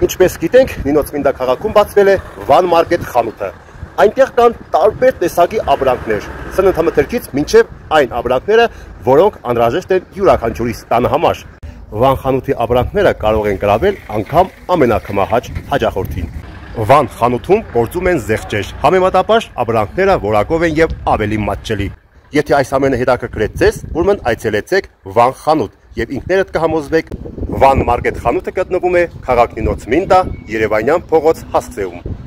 Ինչպես գիտենք, Նինոծմինդա քաղաքում բացվել է Վան Մարկետ խանութը։ Այնտեղ կան տարբեր տեսակի ապրանքներ, սննդամթերքից մինչև այն ապրանքները, որոնք անհրաժեշտ են յուրաքանչյուրի տանը համար։ Վան խանութի ապրանքները կարող են գրավել անգամ ամենակմահաճ հաճախորդին։ Վան խանութում գործում են զեղչեր, համեմատաբար ապրանքները որակով են եւ ավելի մատչելի։ Եթե այս ամենը հետաքրքրեց ձեզ, ուրեմն այցելեցեք Վան խանութ եւ ինքներդ կհամոզվեք, Վան Մարկետ խանութը գտնվում է քաղաք Նինոծմինդա, Երևանյան փողոց Հասցեում։